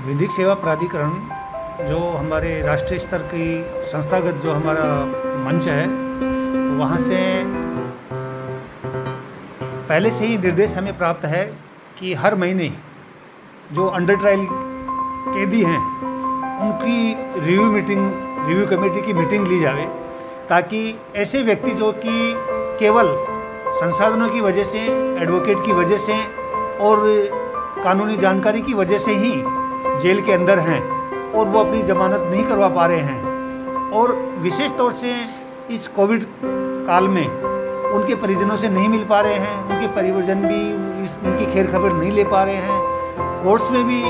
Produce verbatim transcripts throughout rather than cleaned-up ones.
विधिक सेवा प्राधिकरण जो हमारे राष्ट्रीय स्तर की संस्थागत जो हमारा मंच है, वहाँ से पहले से ही निर्देश हमें प्राप्त है कि हर महीने जो अंडर ट्रायल कैदी हैं उनकी रिव्यू मीटिंग रिव्यू कमेटी की मीटिंग ली जाए, ताकि ऐसे व्यक्ति जो कि केवल संसाधनों की वजह से, एडवोकेट की वजह से और कानूनी जानकारी की वजह से ही जेल के अंदर हैं और वो अपनी जमानत नहीं करवा पा रहे हैं, और विशेष तौर से इस कोविड काल में उनके परिजनों से नहीं मिल पा रहे हैं, उनके परिजन भी इस उनकी खैर खबर नहीं ले पा रहे हैं, कोर्ट्स में भी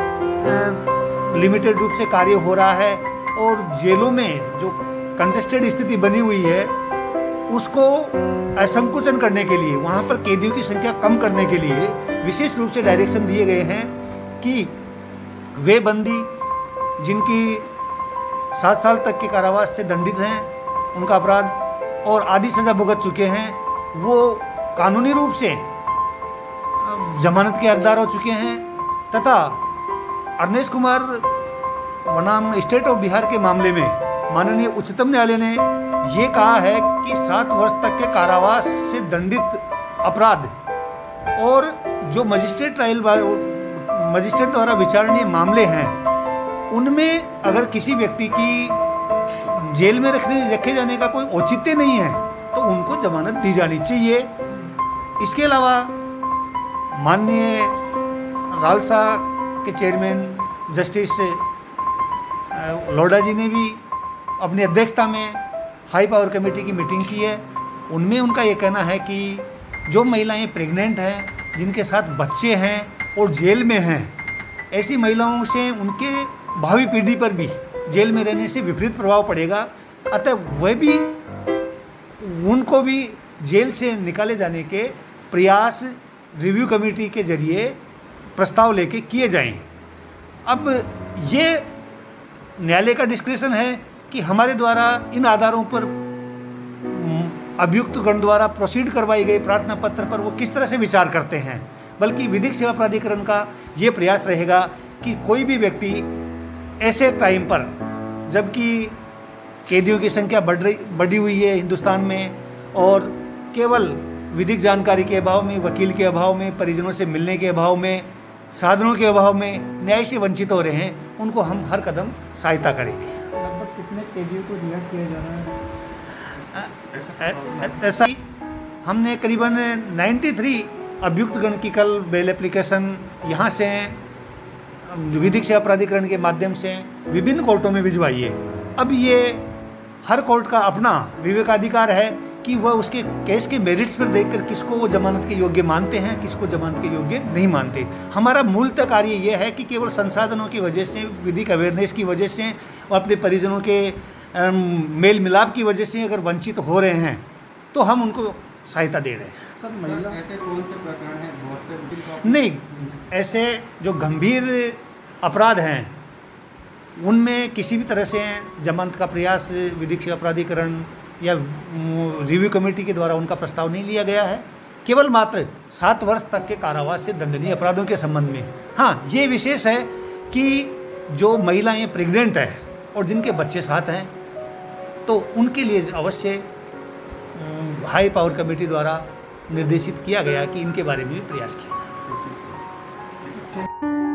लिमिटेड रूप से कार्य हो रहा है, और जेलों में जो कंजेस्टेड स्थिति बनी हुई है उसको असंकुचन करने के लिए, वहाँ पर कैदियों की संख्या कम करने के लिए विशेष रूप से डायरेक्शन दिए गए हैं कि वे बंदी जिनकी सात साल तक के कारावास से दंडित हैं, उनका अपराध और आधी सजा भुगत चुके हैं, वो कानूनी रूप से जमानत के हकदार हो चुके हैं, तथा अरनेश कुमार बनाम स्टेट ऑफ बिहार के मामले में माननीय उच्चतम न्यायालय ने ये कहा है कि सात वर्ष तक के कारावास से दंडित अपराध और जो मजिस्ट्रेट ट्रायल मजिस्ट्रेट द्वारा विचारणीय मामले हैं, उनमें अगर किसी व्यक्ति की जेल में रखने रखे जाने का कोई औचित्य नहीं है तो उनको जमानत दी जानी चाहिए। इसके अलावा माननीय रालसा के चेयरमैन जस्टिस लोढ़ा जी ने भी अपनी अध्यक्षता में हाई पावर कमेटी की मीटिंग की है। उनमें उनका ये कहना है कि जो महिलाएं प्रेग्नेंट हैं, जिनके साथ बच्चे हैं और जेल में हैं, ऐसी महिलाओं से उनके भावी पीढ़ी पर भी जेल में रहने से विपरीत प्रभाव पड़ेगा, अतः वह भी उनको भी जेल से निकाले जाने के प्रयास रिव्यू कमेटी के जरिए प्रस्ताव लेके किए जाएं। अब ये न्यायालय का डिस्क्रिप्शन है कि हमारे द्वारा इन आधारों पर अभियुक्त गण द्वारा प्रोसीड करवाई गई प्रार्थना पत्र पर वो किस तरह से विचार करते हैं, बल्कि विधिक सेवा प्राधिकरण का ये प्रयास रहेगा कि कोई भी व्यक्ति ऐसे टाइम पर, जबकि कैदियों की संख्या बढ़ रही बढ़ी हुई है हिंदुस्तान में, और केवल विधिक जानकारी के अभाव में, वकील के अभाव में, परिजनों से मिलने के अभाव में, साधनों के अभाव में न्याय से वंचित हो रहे हैं, उनको हम हर कदम सहायता करेंगे। लगभग कितने कैदियों को रिहा किया जा रहा है? ऐसा ही हमने करीबन तिरानवे अभियुक्त गण की कल बेल एप्लीकेशन यहाँ से विधिक सेवा प्राधिकरण के माध्यम से विभिन्न कोर्टों में भिजवाई है। अब ये हर कोर्ट का अपना विवेकाधिकार है कि वह उसके केस के मेरिट्स पर देखकर किसको वो जमानत के योग्य मानते हैं, किसको जमानत के योग्य नहीं मानते। हमारा मूलतः कार्य ये है कि केवल संसाधनों की वजह से, विधिक अवेयरनेस की वजह से और अपने परिजनों के मेल मिलाप की वजह से अगर वंचित हो रहे हैं तो हम उनको सहायता दे रहे हैं। सर, महिला ऐसे कौन से प्रकरण हैं? बहुत से नहीं, ऐसे जो गंभीर अपराध हैं उनमें किसी भी तरह से जमानत का प्रयास विधिक सेवा प्राधिकरण या रिव्यू कमेटी के द्वारा उनका प्रस्ताव नहीं लिया गया है। केवल मात्र सात वर्ष तक के कारावास से दंडनीय अपराधों के संबंध में हाँ ये विशेष है कि जो महिलाएं प्रेग्नेंट हैं और जिनके बच्चे साथ हैं, तो उनके लिए अवश्य हाई पावर कमेटी द्वारा निर्देशित किया गया कि इनके बारे में भी प्रयास किया जाए।